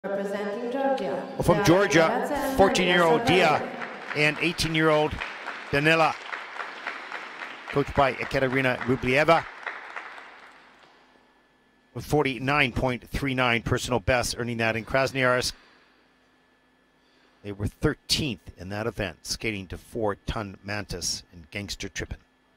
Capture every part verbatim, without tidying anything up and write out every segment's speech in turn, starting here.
Representing Georgia. Well, from Georgia, fourteen-year-old Dia and eighteen-year-old Danila, coached by Ekaterina Rublieva, with forty-nine point three nine personal best, earning that in Krasnoyarsk. They were thirteenth in that event, skating to four-ton Mantis and Gangster Trippin'.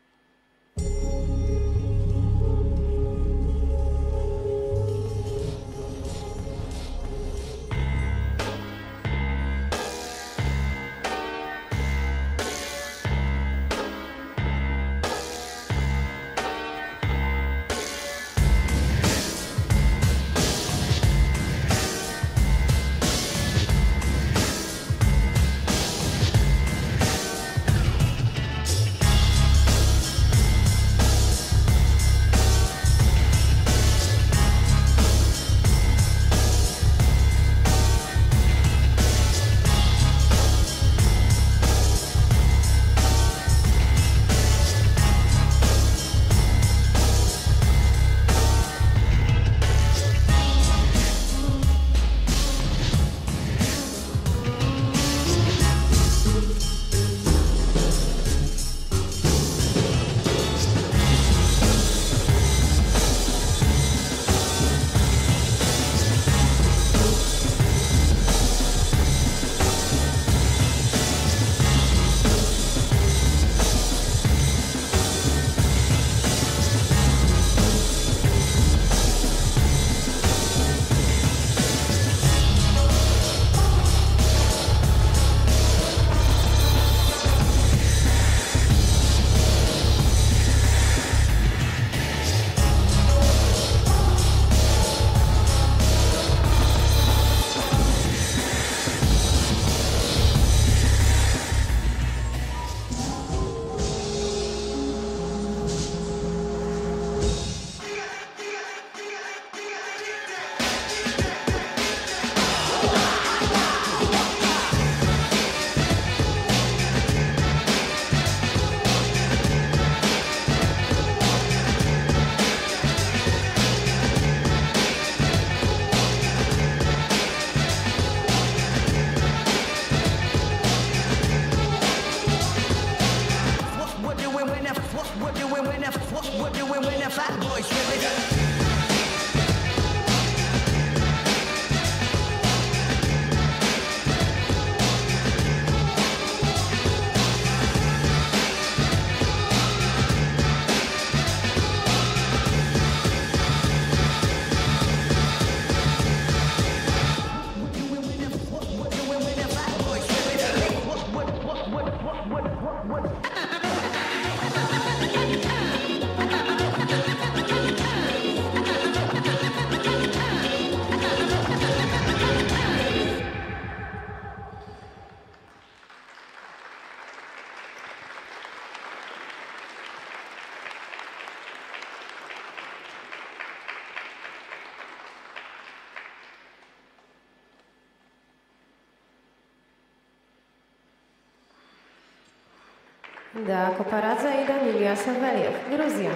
Da KUPARADZE i Danila SAVELIEV, Gruzja.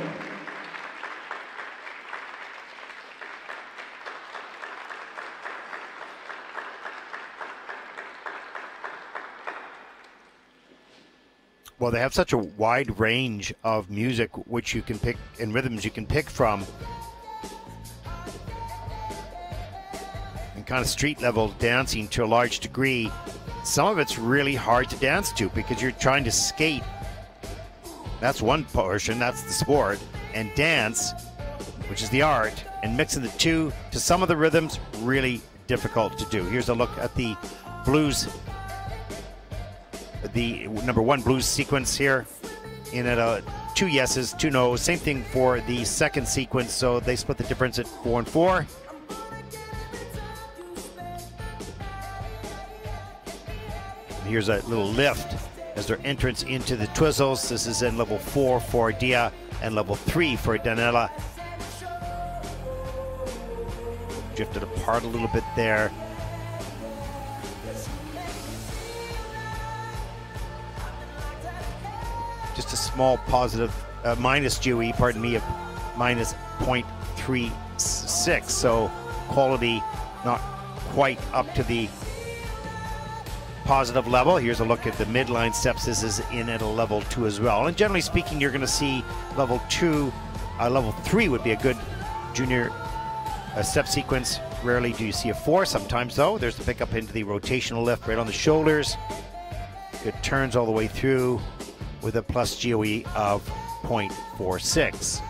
Well, they have such a wide range of music which you can pick and rhythms you can pick from, and kind of street level dancing to a large degree. Some of it's really hard to dance to because you're trying to skate. That's one portion, that's the sport, and dance, which is the art, and mixing the two to some of the rhythms, really difficult to do. Here's a look at the blues, the number one blues sequence here, in at uh, two yeses, two no's. Same thing for the second sequence, so they split the difference at four and four. And here's a little lift as their entrance into the Twizzles. This is in level four for Dia and level three for Danila. Drifted apart a little bit there. Just a small positive, uh, minus G E O, pardon me, of minus zero point three six. So quality not quite up to the positive level. Here's a look at the midline steps. This is in at a level two as well. And generally speaking, you're going to see level two, uh, level three would be a good junior uh, step sequence. Rarely do you see a four. Sometimes though, there's the pickup into the rotational lift right on the shoulders. Good turns all the way through with a plus G O E of zero point four six.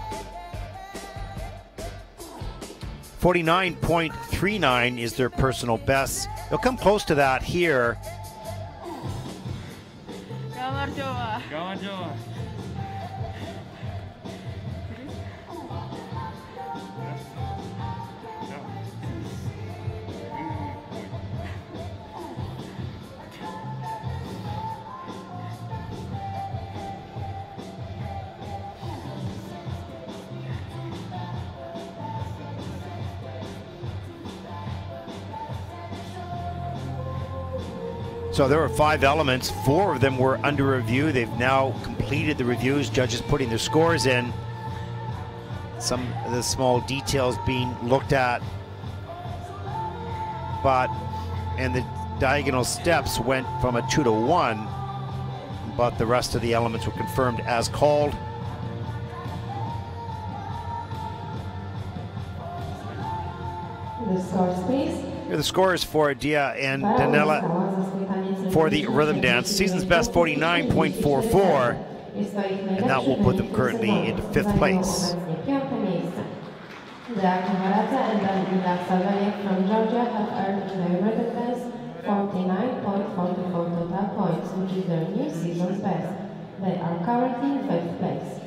forty-nine point three nine is their personal best. They'll come close to that here. So there were five elements. Four of them were under review. They've now completed the reviews. Judges putting their scores in. Some of the small details being looked at. But, and the diagonal steps went from a two to one, but the rest of the elements were confirmed as called. The scores, please. Here are the scores for Dia and Danila for the rhythm dance. Season's best forty-nine point four four, and that will put them currently into fifth place. The KUPARADZE and Danila SAVELIEV from Georgia have earned in their rhythm dance forty-nine point four four total points, which is their new season's best. They are currently in fifth place.